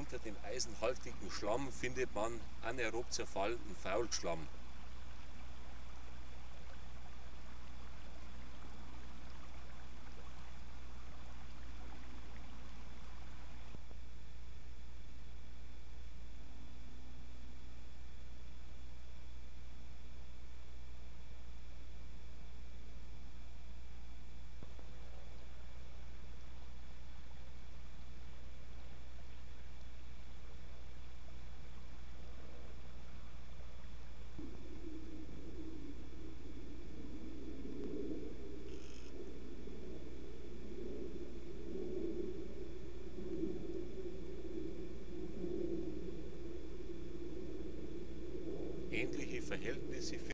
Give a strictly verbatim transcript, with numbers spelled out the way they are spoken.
Unter dem eisenhaltigen Schlamm findet man anaerob zerfallenden Faulschlamm. Ähnliche Verhältnisse